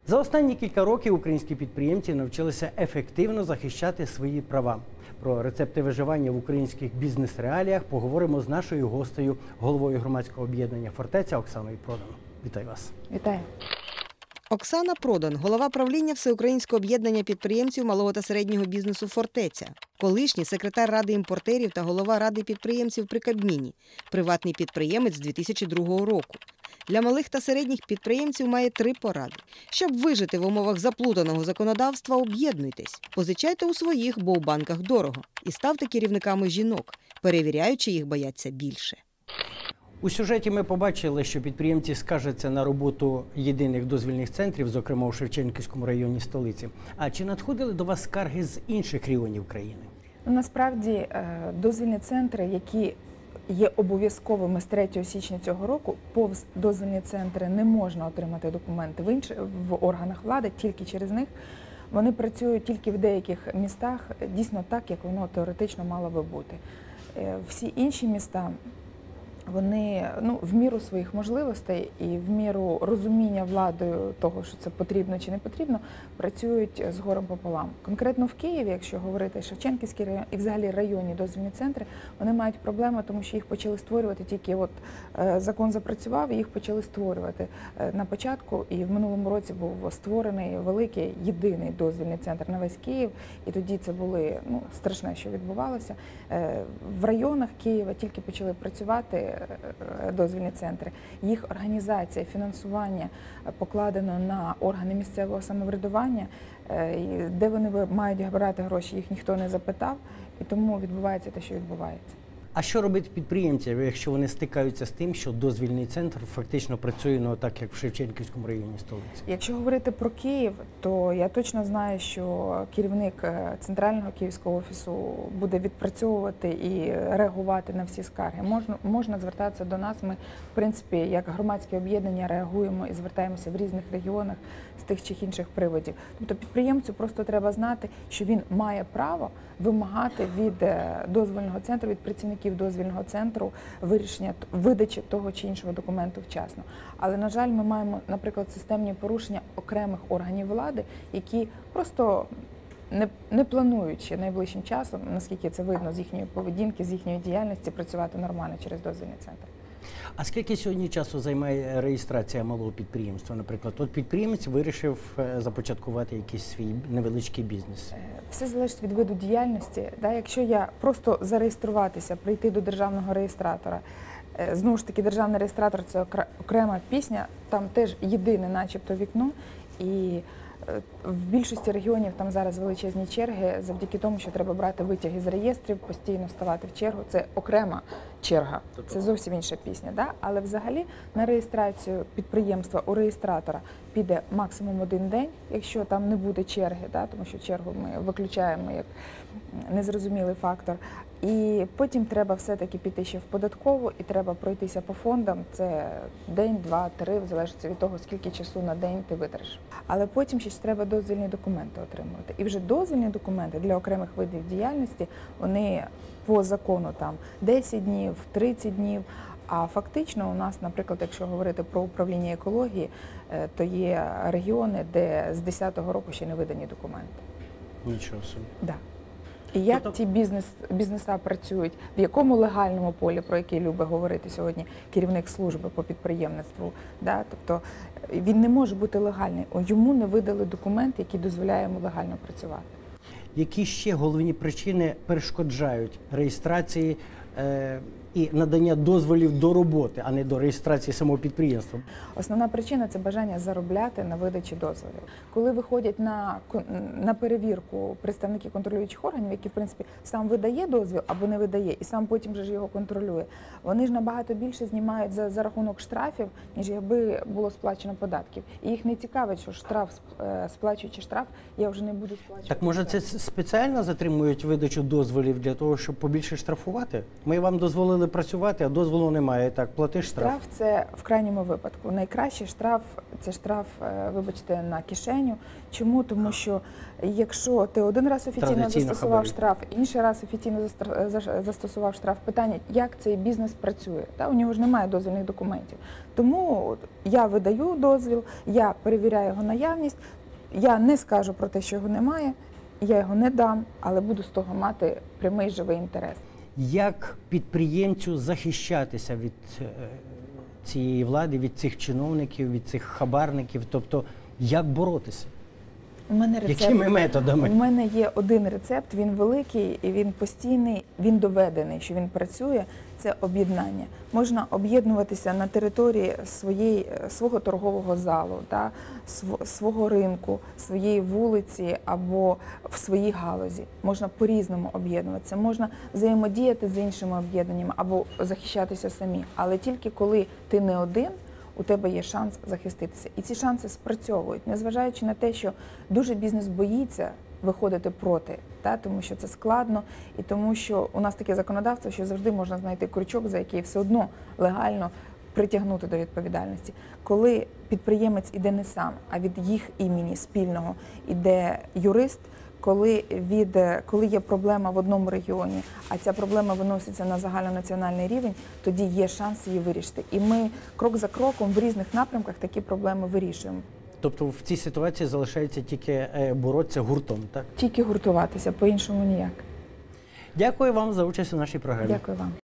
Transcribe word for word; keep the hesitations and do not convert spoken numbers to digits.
За останні кілька років українські підприємці навчилися ефективно захищати свої права. Про рецепти виживання в українських бізнес-реаліях поговоримо з нашою гостею, головою громадського об'єднання «Фортеця» Оксаною Продан. Вітаю вас. Вітаю. Оксана Продан, голова правління Всеукраїнського об'єднання підприємців малого та середнього бізнесу «Фортеця», колишній секретар Ради імпортерів та голова Ради підприємців при Кабміні, приватний підприємець з дві тисячі другого року. Для малих та середніх підприємців має три поради. Щоб вижити в умовах заплутаного законодавства, об'єднуйтесь. Позичайте у своїх, бо у банках дорого. І ставте керівниками жінок, перевіряючи їх бояться більше. У сюжеті ми побачили, що підприємці скаржаться на роботу єдиних дозвільних центрів, зокрема у Шевченківському районі столиці. А чи надходили до вас скарги з інших регіонів країни? Насправді, дозвільні центри, які є обов'язковими з третього січня цього року, повз дозвільні центри не можна отримати документи в інших в органах влади, тільки через них. Вони працюють тільки в деяких містах, дійсно так, як воно теоретично мало би бути. Всі інші міста, вони ну, в міру своїх можливостей і в міру розуміння владою того, що це потрібно чи не потрібно, працюють з горем пополам. Конкретно в Києві, якщо говорити, Шевченківський район і взагалі районні дозвільні центри, вони мають проблеми, тому що їх почали створювати тільки от е, закон запрацював, і їх почали створювати е, на початку. І в минулому році був створений великий єдиний дозвільний центр на весь Київ. І тоді це були ну, страшне, що відбувалося. Е, в районах Києва тільки почали працювати дозвільні центри. Їх організація, фінансування покладено на органи місцевого самоврядування, де вони мають брати гроші, їх ніхто не запитав, і тому відбувається те, що відбувається. А що робити підприємці, якщо вони стикаються з тим, що дозвільний центр фактично працює ну, так, як в Шевченківському районі столиці? Якщо говорити про Київ, то я точно знаю, що керівник центрального київського офісу буде відпрацьовувати і реагувати на всі скарги. Можна, можна звертатися до нас. Ми, в принципі, як громадське об'єднання реагуємо і звертаємося в різних регіонах з тих чи інших приводів. Тобто підприємцю просто треба знати, що він має право вимагати від дозвільного центру, від працівників дозвільного центру вирішення видачі того чи іншого документу вчасно. Але, на жаль, ми маємо, наприклад, системні порушення окремих органів влади, які просто не, не плануючи найближчим часом, наскільки це видно з їхньої поведінки, з їхньої діяльності, працювати нормально через дозвільний центр. А скільки сьогодні часу займає реєстрація малого підприємства? Наприклад, от підприємець вирішив започаткувати якийсь свій невеличкий бізнес. Все залежить від виду діяльності. Да? Якщо я просто зареєструватися, прийти до державного реєстратора, знову ж таки, державний реєстратор – це окрема пісня, там теж єдине начебто вікно, і в більшості регіонів там зараз величезні черги завдяки тому, що треба брати витяги з реєстрів, постійно ставати в чергу. Це окрема черга, це зовсім інша пісня. Да? Але взагалі на реєстрацію підприємства у реєстратора піде максимум один день, якщо там не буде черги, да? Тому що чергу ми виключаємо як незрозумілий фактор. І потім треба все-таки піти ще в податкову і треба пройтися по фондам. Це день, два, три, в залежності від того, скільки часу на день ти витратиш. Але потім ще треба дозвільні документи отримувати. І вже дозвільні документи для окремих видів діяльності, вони по закону там десять днів, тридцять днів. А фактично у нас, наприклад, якщо говорити про управління екології, то є регіони, де з десятого року ще не видані документи. Нічого собі. Да. І як тобто... ті бізнес, бізнеса працюють, в якому легальному полі, про який любить говорити сьогодні керівник служби по підприємництву, да? Тобто він не може бути легальний, йому не видали документ, який дозволяє йому легально працювати. Які ще головні причини перешкоджають реєстрації е, і надання дозволів до роботи, а не до реєстрації самого підприємства? Основна причина – це бажання заробляти на видачі дозволів. Коли виходять на, на перевірку представники контролюючих органів, які, в принципі, сам видає дозвіл або не видає, і сам потім же ж його контролює, вони ж набагато більше знімають за, за рахунок штрафів, ніж якби було сплачено податків. І їх не цікавить, що штраф, сплачуючи штраф, я вже не буду сплачувати. Так може це спеціально затримують видачу дозволів для того, щоб побільше штрафувати? Ми вам дозволили працювати, а дозволу немає. Так, плати штраф. Штраф – це в крайньому випадку. Найкращий штраф – це штраф, е, вибачте, на кишеню. Чому? Тому що якщо ти один раз офіційно Традиційно застосував хабарі. штраф, інший раз офіційно застр- за- застосував штраф, питання, як цей бізнес працює. Та? У нього ж немає дозвільних документів. Тому от я видаю дозвіл, я перевіряю його наявність, я не скажу про те, що його немає, я його не дам, але буду з того мати прямий живий інтерес. Як підприємцю захищатися від е, цієї влади, від цих чиновників, від цих хабарників? Тобто, як боротися? У мене рецепт. Якими методами? У мене є один рецепт, він великий, і він постійний, він доведений, що він працює. Це об'єднання. Можна об'єднуватися на території своєї, свого торгового залу, та, св- свого ринку, своєї вулиці або в своїй галузі. Можна по-різному об'єднуватися, можна взаємодіяти з іншими об'єднаннями або захищатися самі. Але тільки коли ти не один, у тебе є шанс захиститися. І ці шанси спрацьовують, незважаючи на те, що дуже бізнес боїться виходити проти, та, тому що це складно, і тому що у нас таке законодавство, що завжди можна знайти крючок, за який все одно легально притягнути до відповідальності. Коли підприємець іде не сам, а від їх імені спільного іде юрист, коли, від, коли є проблема в одному регіоні, а ця проблема виноситься на загальнонаціональний рівень, тоді є шанс її вирішити. І ми крок за кроком в різних напрямках такі проблеми вирішуємо. Тобто в цій ситуації залишається тільки е, боротися гуртом, так? Тільки гуртуватися, по-іншому ніяк. Дякую вам за участь у нашій програмі. Дякую вам.